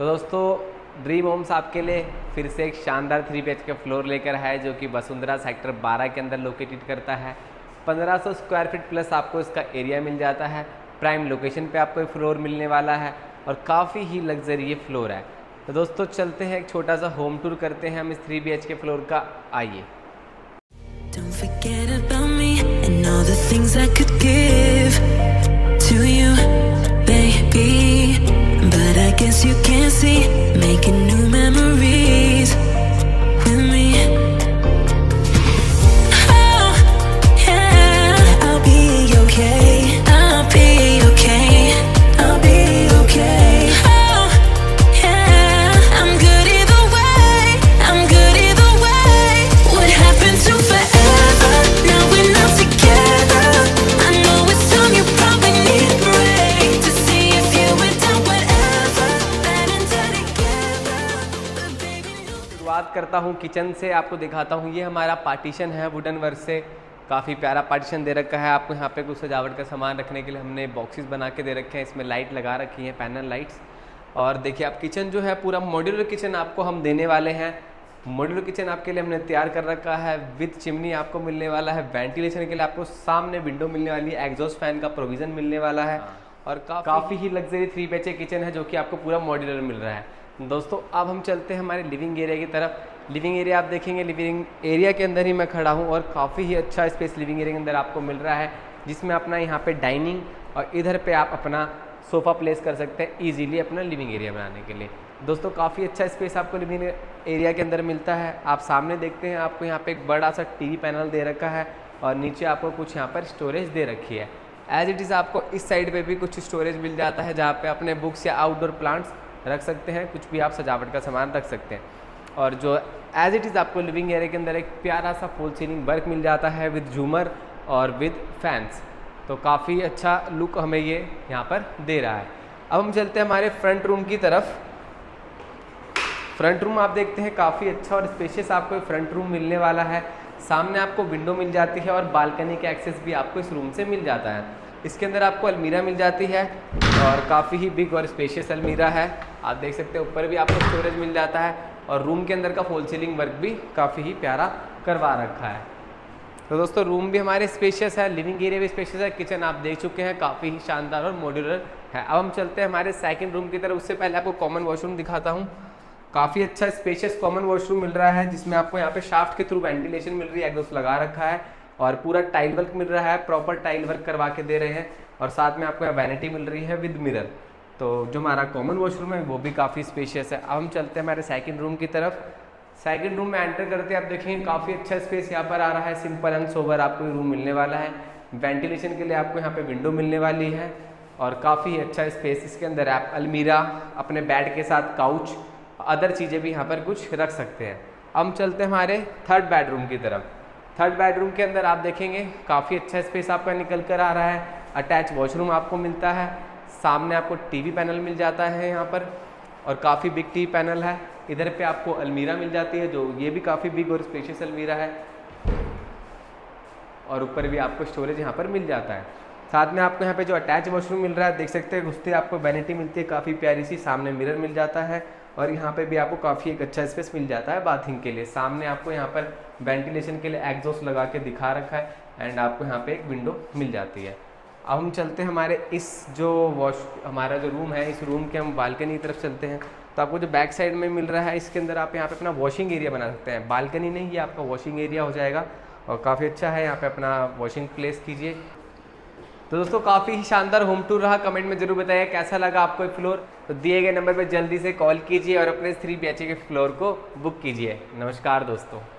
दोस्तों dream Holmes आपके लिए फिर से एक शानदार 3 BHK फ्लोर लेकर है जो कि वसुंधरा सेक्टर 12 के अंदर लोकेटेड करता है। 1500 स्क्वायर फीट प्लस आपको इसका एरिया मिल जाता है। प्राइम लोकेशन पे आपको एक फ्लोर मिलने वाला है और काफ़ी ही लग्जरी फ्लोर है। तो दोस्तों चलते हैं एक छोटा सा होम टूर करते हैं हम इस 3 BHK फ्लोर का। आइए। Don't forget about me and all the things I could give to you, baby. But I guess you can't see, making new memories with me. Oh, yeah, I'll be okay. I'll be okay. I'll be okay. Oh, yeah, I'm good either way. I'm good either way. What happened to forever? Now we're not together. I know it's time you probably need a break to see if you were done whatever. Bad and done together, but baby no. शुरुआत करता हूँ kitchen से, आपको दिखाता हूँ। ये हमारा partition है वुडन वर्क से, काफ़ी प्यारा पार्टीशन दे रखा है आपको। यहाँ पे कुछ सजावट का सामान रखने के लिए हमने बॉक्सेस बना के दे रखे हैं। इसमें लाइट लगा रखी है, पैनल लाइट्स। और देखिए आप किचन जो है पूरा मॉड्यूलर किचन आपको हम देने वाले हैं। मॉड्यूलर किचन आपके लिए हमने तैयार कर रखा है। विद चिमनी आपको मिलने वाला है। वेंटिलेशन के लिए आपको सामने विंडो मिलने वाली है। एग्जॉस्ट फैन का प्रोविज़न मिलने वाला है। और काफ़ी ही लग्जरी 3 BHK किचन है जो कि आपको पूरा मॉड्यूलर मिल रहा है। दोस्तों अब हम चलते हैं हमारे लिविंग एरिया की तरफ। लिविंग एरिया आप देखेंगे, लिविंग एरिया के अंदर ही मैं खड़ा हूँ और काफ़ी ही अच्छा स्पेस लिविंग एरिया के अंदर आपको मिल रहा है, जिसमें अपना यहाँ पे डाइनिंग और इधर पे आप अपना सोफ़ा प्लेस कर सकते हैं इजीली अपना लिविंग एरिया बनाने के लिए। दोस्तों काफ़ी अच्छा स्पेस आपको लिविंग एरिया के अंदर मिलता है। आप सामने देखते हैं, आपको यहाँ पे एक बड़ा सा टीवी पैनल दे रखा है और नीचे आपको कुछ यहाँ पर स्टोरेज दे रखी है। एज इट इज़ आपको इस साइड पे भी कुछ स्टोरेज मिल जाता है जहाँ पे अपने बुक्स या आउटडोर प्लांट्स रख सकते हैं, कुछ भी आप सजावट का सामान रख सकते हैं। और जो एज इट इज़ आपको लिविंग एरिया के अंदर एक प्यारा सा फॉल सीलिंग वर्क मिल जाता है विद झूमर और विद फैंस। तो काफ़ी अच्छा लुक हमें ये यहाँ पर दे रहा है। अब हम चलते हैं हमारे फ्रंट रूम की तरफ। फ्रंट रूम आप देखते हैं काफ़ी अच्छा और स्पेशियस आपको फ्रंट रूम मिलने वाला है। सामने आपको विंडो मिल जाती है और बालकनी का एक्सेस भी आपको इस रूम से मिल जाता है। इसके अंदर आपको अलमीरा मिल जाती है और काफ़ी ही बिग और स्पेशियस अलमीरा है। आप देख सकते हैं ऊपर भी आपको स्टोरेज मिल जाता है और रूम के अंदर का फॉल सीलिंग वर्क भी काफ़ी ही प्यारा करवा रखा है। तो दोस्तों रूम भी हमारे स्पेशियस है, लिविंग एरिया भी स्पेशियस है। किचन आप देख चुके हैं काफ़ी ही शानदार और मॉड्यूलर है। अब हम चलते हैं हमारे सेकंड रूम की तरफ। उससे पहले आपको कॉमन वॉशरूम दिखाता हूँ। काफ़ी अच्छा स्पेशियस कॉमन वॉशरूम मिल रहा है, जिसमें आपको यहाँ पे शाफ्ट के थ्रू वेंटिलेशन मिल रही है, एग्जॉस्ट लगा रखा है और पूरा टाइल वर्क मिल रहा है। प्रॉपर टाइल वर्क करवा के दे रहे हैं और साथ में आपको यहाँ वैनिटी मिल रही है विद मिरर। तो जो हमारा कॉमन वॉशरूम है वो भी काफ़ी स्पेशियस है। अब हम चलते हैं हमारे सेकंड रूम की तरफ। सेकंड रूम में एंटर करते हैं आप देखेंगे काफ़ी अच्छा स्पेस यहाँ पर आ रहा है। सिंपल एंड सोबर आपको रूम मिलने वाला है। वेंटिलेशन के लिए आपको यहाँ पे विंडो मिलने वाली है और काफ़ी अच्छा स्पेस। इसके अंदर आप अलमीरा, अपने बेड के साथ काउच, अदर चीज़ें भी यहाँ पर कुछ रख सकते हैं। हम चलते हैं हमारे थर्ड बेडरूम की तरफ। थर्ड बेडरूम के अंदर आप देखेंगे काफ़ी अच्छा स्पेस आपका निकल कर आ रहा है। अटैच वॉशरूम आपको मिलता है। सामने आपको टीवी पैनल मिल जाता है यहाँ पर और काफ़ी बिग टीवी पैनल है। इधर पे आपको अलमीरा मिल जाती है, जो ये भी काफ़ी बिग और स्पेशियस अलमीरा है और ऊपर भी आपको स्टोरेज यहाँ पर मिल जाता है। साथ में आपको यहाँ पे जो अटैच वॉशरूम मिल रहा है देख सकते हैं, घुसते आपको वैनिटी मिलती है काफ़ी प्यारी सी। सामने मिरर मिल जाता है और यहाँ पे भी आपको काफ़ी एक अच्छा स्पेस मिल जाता है बाथिंग के लिए। सामने आपको यहाँ पर वेंटिलेशन के लिए एग्जॉस्ट लगा के दिखा रखा है एंड आपको यहाँ पे एक विंडो मिल जाती है। अब हम चलते हैं हमारे इस जो हमारा जो रूम है, इस रूम के हम बालकनी की तरफ चलते हैं। तो आपको जो बैक साइड में मिल रहा है, इसके अंदर आप यहाँ पे अपना वॉशिंग एरिया बना सकते हैं। बालकनी नहीं, ये आपका वॉशिंग एरिया हो जाएगा और काफ़ी अच्छा है। यहाँ पे अपना वॉशिंग प्लेस कीजिए। तो दोस्तों काफ़ी ही शानदार होम टूर रहा। कमेंट में जरूर बताइए कैसा लगा आपको ये फ्लोर। तो दिए गए नंबर पर जल्दी से कॉल कीजिए और अपने 3 BHK के फ्लोर को बुक कीजिए। नमस्कार दोस्तों।